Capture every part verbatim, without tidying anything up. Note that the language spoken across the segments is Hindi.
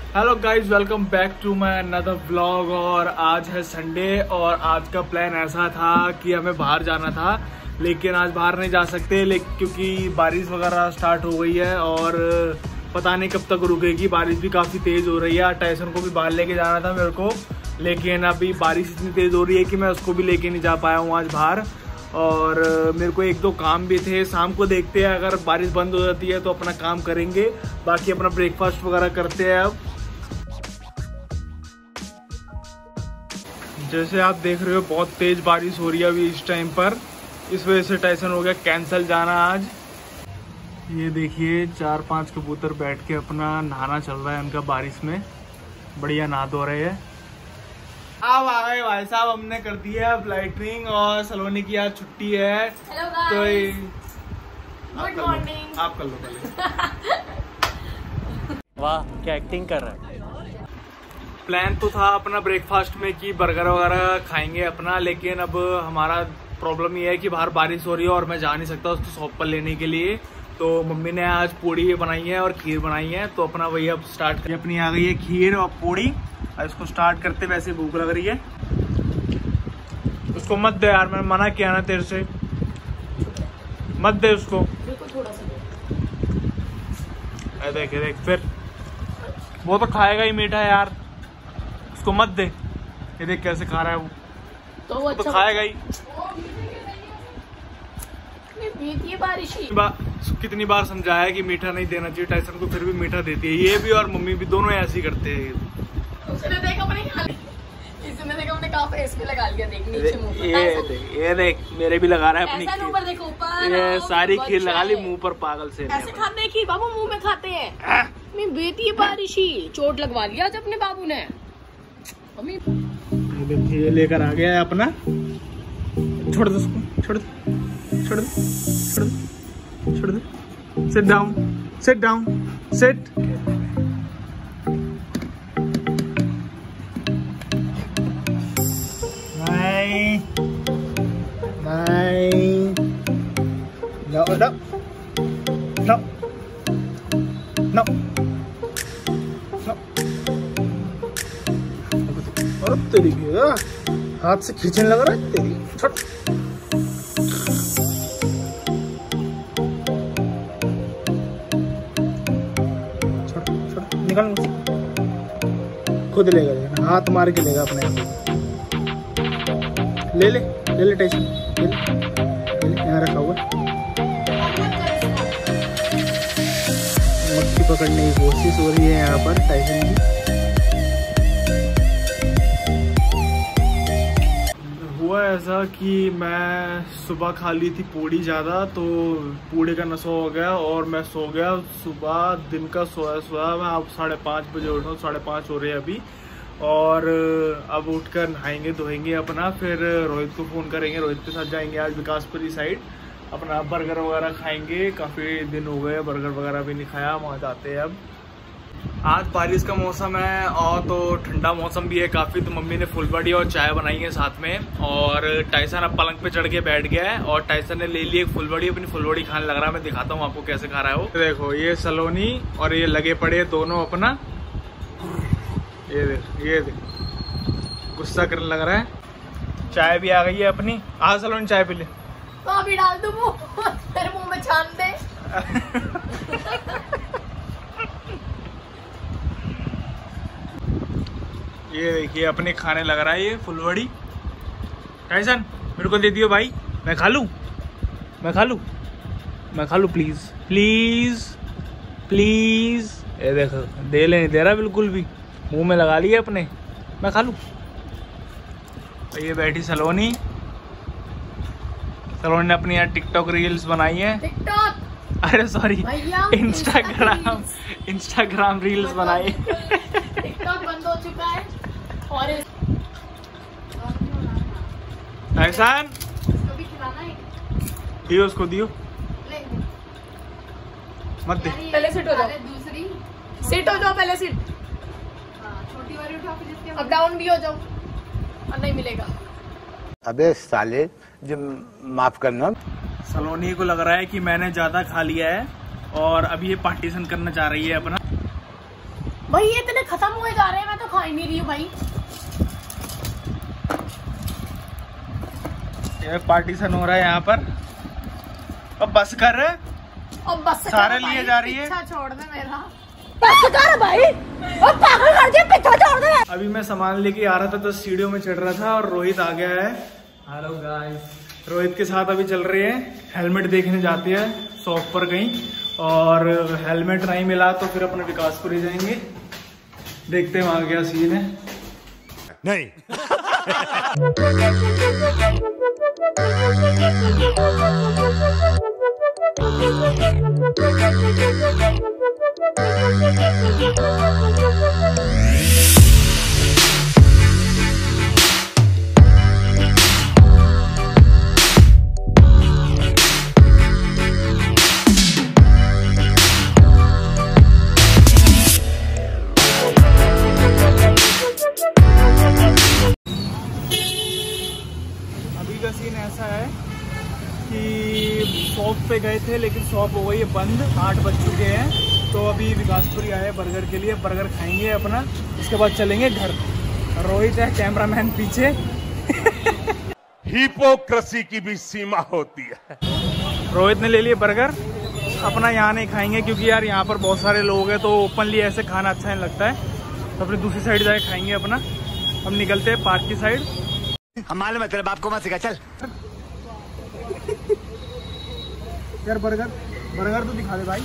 Hello guys, welcome back to my another vlog. और आज है संडे और आज का प्लान ऐसा था कि हमें बाहर जाना था, लेकिन आज बाहर नहीं जा सकते लेकिन क्योंकि बारिश वगैरह स्टार्ट हो गई है और पता नहीं कब तक रुकेगी। बारिश भी काफ़ी तेज़ हो रही है। टाइसन को भी बाहर लेके जाना था मेरे को, लेकिन अभी बारिश इतनी तेज़ हो रही है कि मैं उसको भी लेके नहीं जा पाया हूँ आज बाहर। और मेरे को एक दो काम भी थे, शाम को देखते हैं अगर बारिश बंद हो जाती है तो अपना काम करेंगे, बाकी अपना ब्रेकफास्ट वगैरह करते हैं। अब जैसे आप देख रहे हो बहुत तेज बारिश हो रही है अभी इस टाइम पर, इस वजह से टाइसन हो गया कैंसिल जाना आज। ये देखिए चार पांच कबूतर बैठ के अपना नहाना चल रहा है उनका, बारिश में बढ़िया नहा धो रहे हैं। अब आ गए भाई साहब, हमने कर दी है अब लाइटनिंग और सलोनी की आज छुट्टी है। तो गुड मॉर्निंग। आप कर लो पहले। वाह क्या एक्टिंग कर रहा है। प्लान तो था अपना ब्रेकफास्ट में कि बर्गर वगैरह खाएंगे अपना, लेकिन अब हमारा प्रॉब्लम ये है कि बाहर बारिश हो रही है और मैं जा नहीं सकता उसको शॉप पर लेने के लिए। तो मम्मी ने आज पूड़ी बनाई है और खीर बनाई है, तो अपना वही अब स्टार्ट करें। अपनी आ गई है खीर और पूड़ी, इसको स्टार्ट करते। वैसे भूख लग रही है। उसको मत दे यार, मैंने मना किया ना तेरे से, मत दे उसको। थोड़ा सा देख देख फिर वो तो खाएगा ही मीठा यार, उसको मत दे। ये देख कैसे खा रहा है वो, तो वो वो अच्छा तो खाएगा ही। ये बारिश ही। बा, कितनी बार समझाया कि मीठा नहीं देना चाहिए टाइसन को, फिर भी मीठा देती है। ये भी और मम्मी भी दोनों ऐसे ही करते हैं। उसने देखा अपने इसने देखा अपने कहाँ फेस पे लगा लिया। देख नीचे मुंह पर। ये देख ये देख मेरे भी लगा रहा है अपनी ऐसा ऊपर देखो, ऊपर ये सारी खीर लगा ली मुंह पर, पागल से। ऐसे खाते हैं खीर बाबू, मुंह में खाते हैं। मैं बेटी है बारिश ही, चोट लगवा लिया आज अपने बाबू ने। ये देखिए ये लेकर आ गया है अपना। छोड़ दो उसको, छोड़ दो छोड़ दो छोड़ दो छोड़ दो। Sit down sit down sit. नहीं नहीं no no no no no. और तेरी हाथ से खींचने लग रहा है तेरी। छोड़ छोड़ छोड़ निकल, खुद लेगा लेना, हाथ मार के लेगा अपने आप। ले ले ले ले टाइसन, ले ले यहाँ रखा हुआ। मक्खी पकड़ने की कोशिश हो रही है यहाँ पर टाइसन की। हुआ ऐसा कि मैं सुबह खा ली थी पूड़ी ज़्यादा, तो पूड़ी का नशा हो गया और मैं सो गया। सुबह दिन का सोया सोया मैं अब साढ़े पाँच बजे उठा हूँ, साढ़े पाँच हो रहे हैं अभी। और अब उठकर नहाएंगे धोएंगे अपना, फिर रोहित को फ़ोन करेंगे, रोहित के साथ जाएंगे आज विकासपुरी साइड, अपना बर्गर वगैरह खाएंगे। काफ़ी दिन हो गए बर्गर वगैरह भी नहीं खाया, वहाँ जाते हैं अब। आज बारिश का मौसम है और तो ठंडा मौसम भी है काफ़ी, तो मम्मी ने फुलबड़ी और चाय बनाई है साथ में। और टाइसन अब पलंग पे चढ़ के बैठ गया है और टाइसन ने ले ली एक फुलबड़ी, अपनी फुलबड़ी खाने लग रहा है। मैं दिखाता हूँ आपको कैसे खा रहा है वो। देखो ये सलोनी और ये लगे पड़े दोनों अपना, ये देख ये देख गुस्सा करने लग रहा है। चाय भी आ गई है अपनी। आ सलोनी चाय पी ले। तो अभी डाल दूँ मुँह, तेरे मुँह में छान दे। ये देखिए अपने खाने लग रहा है ये फुलवड़ी। टाइसन मेरे को दे दियो भाई, मैं खा लूँ मैं खा लूँ मैं खा लूँ प्लीज प्लीज प्लीज। ये देखो दे ले, नहीं दे रहा बिल्कुल भी, मुंह में लगा लिया अपने, मैं खा लूँ। ये बैठी सलोनी, सलोनी ने अपनी यार टिकटॉक रील्स बनाई है। टिकटॉक अरे सॉरी इंस्टाग्राम इंस्टाग्राम रील्स बनाई। टिकटॉक बंद हो चुका है। और टाइसन इसको भी खिलाना है। दियो उसको दियो, मत दे। पहले सिट हो जाओ, दूसरी सिट हो जाओ पहले सिट। छोटी वाली उठा, फिर इसके अब डाउन भी हो जाओ और नहीं मिलेगा। अबे साले जो माफ करना। सलोनी को लग रहा है कि मैंने ज्यादा खा लिया है और अब ये पार्टीशन करना चाह रही है अपना। भाई ये इतने खत्म हुए जा रहे हैं, मैं तो खा ही नहीं रही हूँ भाई। ये पार्टीशन हो रहा है यहाँ पर। अब बस कर अब बस सारे लिए जा रही है। पीछा छोड़ दे मेरा, बस कर भाई, अब पागल कर दिया, पीछा छोड़ दे। अभी मैं सामान लेके आ रहा था तो सीढ़ियों में चढ़ रहा था और रोहित आ गया है। हेलो गाइस, रोहित के साथ अभी चल रहे हैं, हेलमेट देखने जाते हैं शॉप पर कहीं, और हेलमेट नहीं मिला तो फिर अपने विकासपुरी जाएंगे, देखते हैं वहां क्या सीन है। नहीं। सीन ऐसा है कि शॉप पे गए थे लेकिन शॉप हो गई है बंद, आठ बज चुके हैं। तो अभी विकासपुरी आए बर्गर के लिए, बर्गर खाएंगे अपना, उसके बाद चलेंगे घर। रोहित है कैमरामैन पीछे। हिपोक्रेसी की भी सीमा होती है। रोहित ने ले लिए बर्गर, अपना यहाँ नहीं खाएंगे क्योंकि यार यहाँ पर बहुत सारे लोग हैं तो ओपनली ऐसे खाना अच्छा नहीं लगता है, तो अपनी दूसरी साइड जाके खाएंगे अपना। हम निकलते हैं पार्क की साइड। हम मालूम है तेरे बाप को मत सिखा, चल। यार बर्गर बर्गर तो दिखा दे भाई।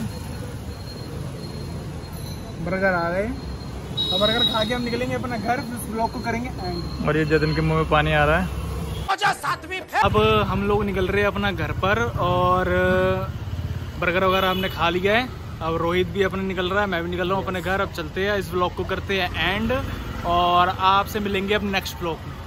बर्गर आ गए, अब बर्गर खा के हम निकलेंगे अपना घर, इस ब्लॉग को करेंगे एंड। और ये जतिन के मुंह में पानी आ रहा है। अब हम लोग निकल रहे हैं अपना घर पर, और बर्गर वगैरह हमने खा लिया है। अब रोहित भी अपने निकल रहा है, मैं भी निकल रहा हूँ अपने घर। अब चलते हैं, इस ब्लॉग को करते हैं एंड, और आपसे मिलेंगे अब नेक्स्ट ब्लॉग में।